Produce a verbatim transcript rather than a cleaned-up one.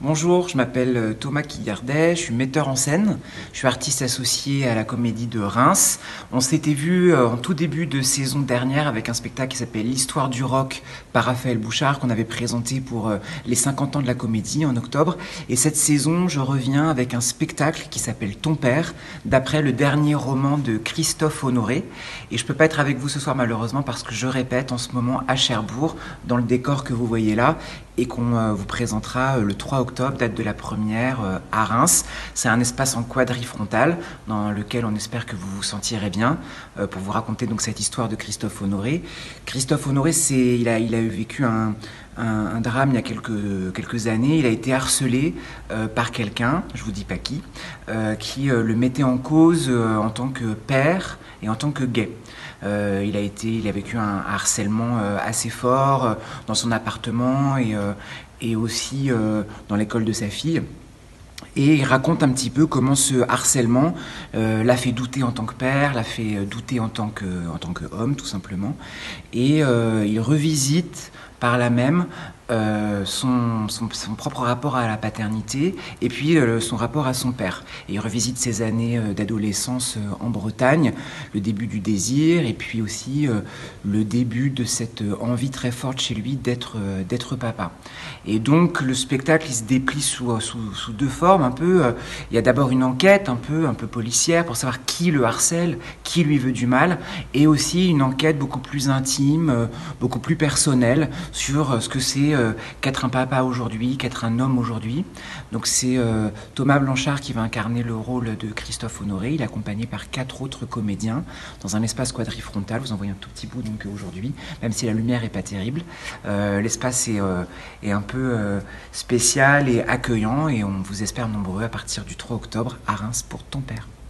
Bonjour, je m'appelle Thomas Quillardet, je suis metteur en scène, je suis artiste associé à la Comédie de Reims. On s'était vu en tout début de saison dernière avec un spectacle qui s'appelle L'Histoire du rock par Raphaël Bouchard qu'on avait présenté pour les cinquante ans de la Comédie en octobre. Et cette saison, je reviens avec un spectacle qui s'appelle Ton père, d'après le dernier roman de Christophe Honoré. Et je ne peux pas être avec vous ce soir malheureusement parce que je répète en ce moment à Cherbourg, dans le décor que vous voyez là, et qu'on vous présentera le trois octobre, date de la première à Reims. C'est un espace en quadrifrontal dans lequel on espère que vous vous sentirez bien pour vous raconter donc cette histoire de Christophe Honoré. Christophe Honoré, c'est, il, a, il a vécu un, un, un drame il y a quelques, quelques années. Il a été harcelé euh, par quelqu'un, je vous dis pas qui, euh, qui euh, le mettait en cause euh, en tant que père et en tant que gay. Euh, il a été, il a vécu un harcèlement euh, assez fort euh, dans son appartement et, euh, et aussi euh, dans l'école de sa fille. Et il raconte un petit peu comment ce harcèlement euh, l'a fait douter en tant que père, l'a fait douter en tant que, en tant qu'homme, tout simplement. Et euh, il revisite par là même euh, son, son, son propre rapport à la paternité et puis euh, son rapport à son père. Et il revisite ses années euh, d'adolescence euh, en Bretagne, le début du désir et puis aussi euh, le début de cette euh, envie très forte chez lui d'être euh, d'être papa. Et donc le spectacle il se déplie sous, sous, sous deux formes un peu. Euh, il y a d'abord une enquête un peu, un peu policière pour savoir qui le harcèle, qui lui veut du mal, et aussi une enquête beaucoup plus intime, euh, beaucoup plus personnelle sur ce que c'est euh, qu'être un papa aujourd'hui, qu'être un homme aujourd'hui. Donc c'est euh, Thomas Blanchard qui va incarner le rôle de Christophe Honoré. Il est accompagné par quatre autres comédiens dans un espace quadrifrontal. Vous en voyez un tout petit bout donc aujourd'hui, même si la lumière est pas terrible. Euh, l'espace est, euh, est un peu euh, spécial et accueillant et on vous espère nombreux à partir du trois octobre à Reims pour Ton père.